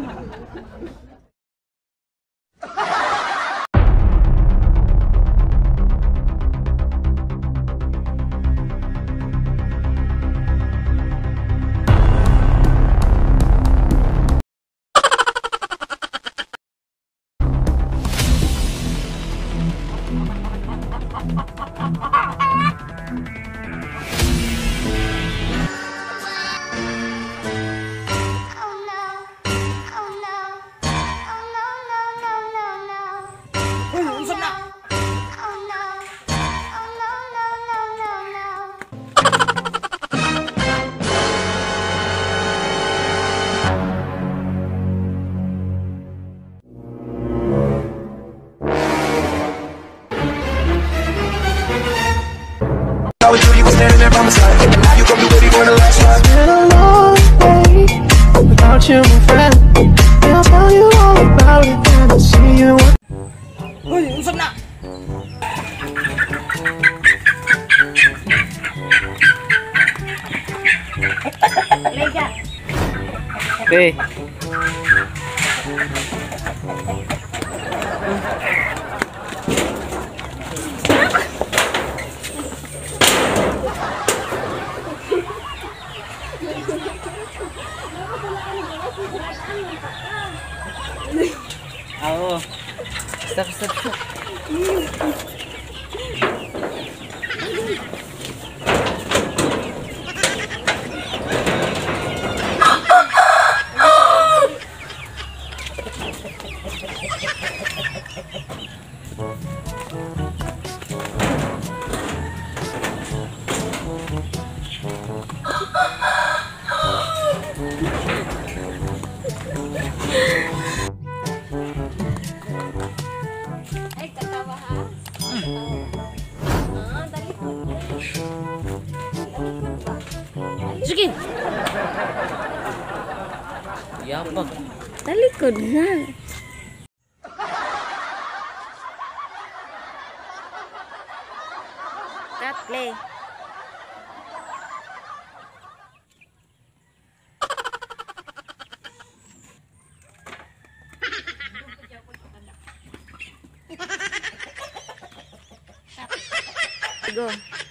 You, my friend, and I'll tell you all about it when I see you. Uy, usap na! Lega! Okay. Oo. Stop. Ay, katawa ha? Talikod. Sige! Yapag. Talikod na. Cut, play. Go.